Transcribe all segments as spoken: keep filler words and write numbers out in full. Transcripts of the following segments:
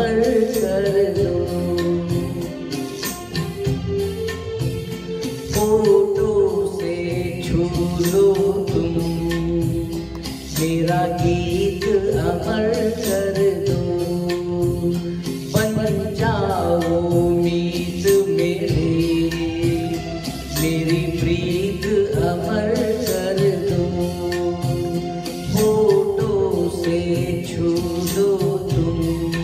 अमर कर दो। फोटो से छू लो तुम मेरा गीत अमर कर दो। बन जाओ मीत मेरे मेरी प्रीत अमर कर दो। फोटो से छू लो तुम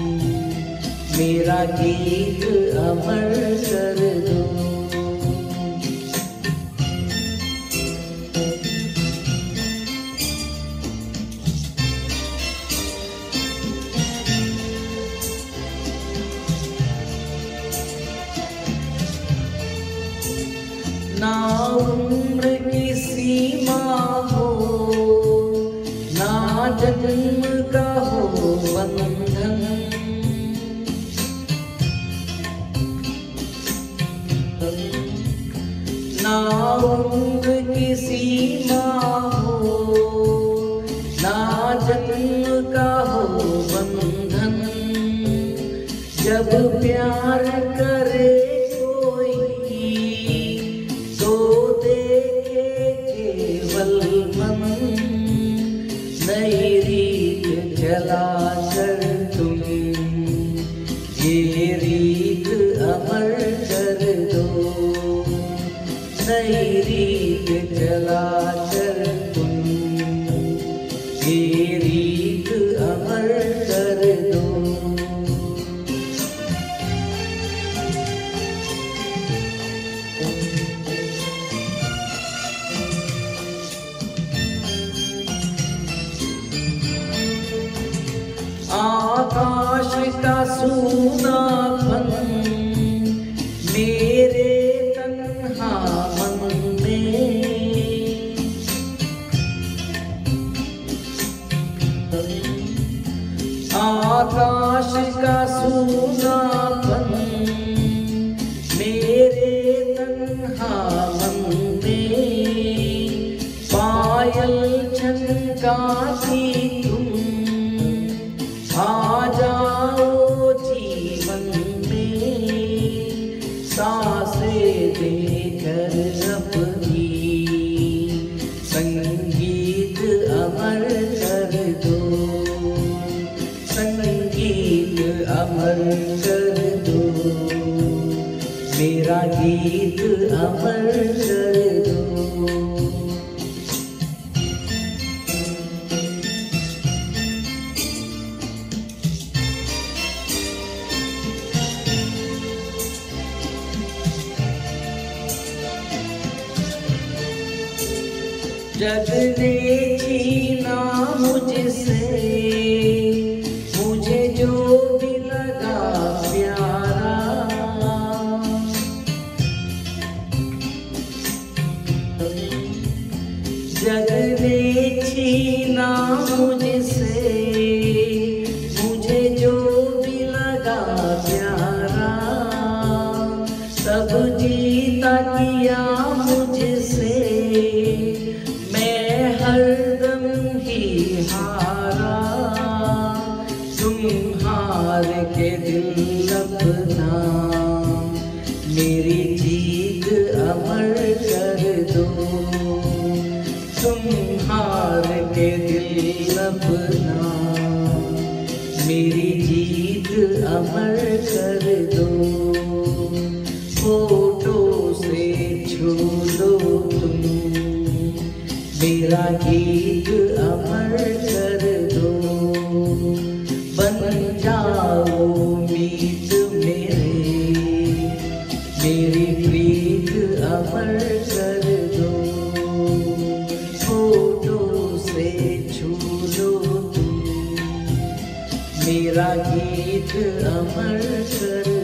मेरा गीत अमर कर दो। ना उम्र की सीमा हो ना जन्म का हो बंधन। ना उम्र की सीमा हो ना जन्म का हो बंधन। जब प्यार करे नई रीत चला कर तुम ये रीत अमर कर दो। नई रीत चला कर तुम ये रीत अमर कर दो। आकाश का सूनापन मेरे तन्हा मन में। आकाश का सूनापन मेरे तन्हा मन में। पायल छनकाती तुम आ जाओ जीवन में। सांसें देकर अपनी संगीत अमर कर दो। संगीत अमर कर दो मेरा गीत अमर कर दो। जग ने छीना मुझसे मुझे जो भी लगा प्यारा। जग ने छीना मुझसे मुझे जो भी लगा प्यारा। सब जीता किया मुझसे हरदम ही हारा। तुम हार के दिल अपना मेरी जीत अमर कर दो। तुम हार के दिल अपना मेरी जीत अमर कर दो। फोटो से छू लो तुम मेरा गीत अमर कर दो। बन जाओ मीत मेरे मेरी प्रीत अमर कर दो। फोटो से छू लो तुम मेरा गीत अमर कर